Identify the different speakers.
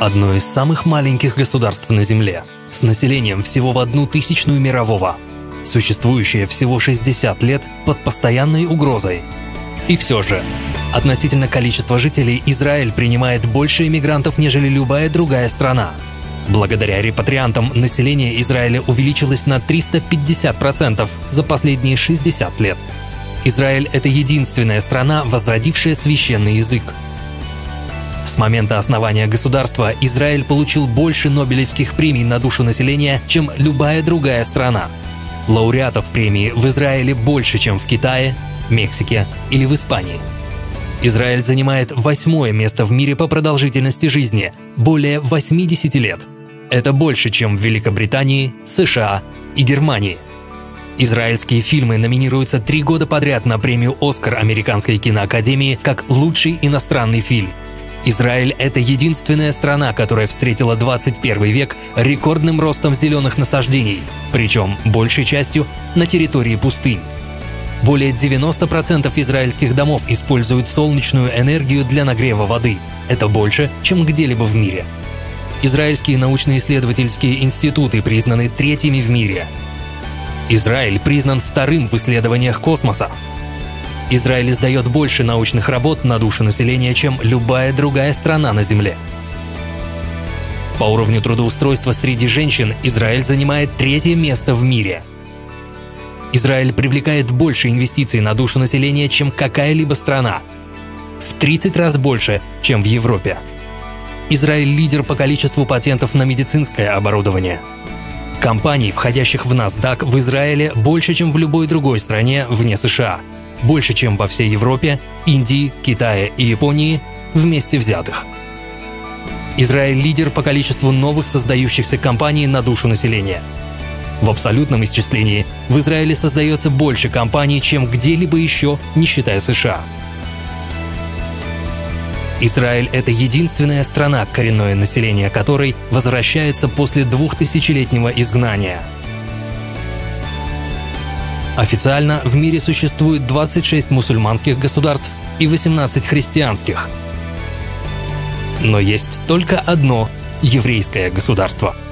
Speaker 1: одно из самых маленьких государств на Земле, с населением всего в 1/1000 мирового, существующее всего 60 лет под постоянной угрозой. И все же, относительно количества жителей Израиль принимает больше иммигрантов, нежели любая другая страна. Благодаря репатриантам население Израиля увеличилось на 350% за последние 60 лет. Израиль – это единственная страна, возродившая священный язык. С момента основания государства Израиль получил больше Нобелевских премий на душу населения, чем любая другая страна. Лауреатов премии в Израиле больше, чем в Китае, Мексике или в Испании. Израиль занимает 8-е место в мире по продолжительности жизни – более 80 лет. Это больше, чем в Великобритании, США и Германии. Израильские фильмы номинируются 3 года подряд на премию «Оскар» Американской киноакадемии как лучший иностранный фильм. Израиль – это единственная страна, которая встретила 21 век рекордным ростом зеленых насаждений, причем большей частью на территории пустынь. Более 90% израильских домов используют солнечную энергию для нагрева воды. Это больше, чем где-либо в мире. Израильские научно-исследовательские институты признаны 3-ми в мире. Израиль признан 2-м в исследованиях космоса. Израиль издает больше научных работ на душу населения, чем любая другая страна на Земле. По уровню трудоустройства среди женщин Израиль занимает 3-е место в мире. Израиль привлекает больше инвестиций на душу населения, чем какая-либо страна. В 30 раз больше, чем в Европе. Израиль – лидер по количеству патентов на медицинское оборудование. Компаний, входящих в NASDAQ в Израиле, больше, чем в любой другой стране вне США. Больше, чем во всей Европе, Индии, Китае и Японии вместе взятых. Израиль – лидер по количеству новых создающихся компаний на душу населения. В абсолютном исчислении в Израиле создается больше компаний, чем где-либо еще, не считая США. Израиль – это единственная страна, коренное население которой возвращается после 2000-летнего изгнания. Официально в мире существует 26 мусульманских государств и 18 христианских. Но есть только одно еврейское государство.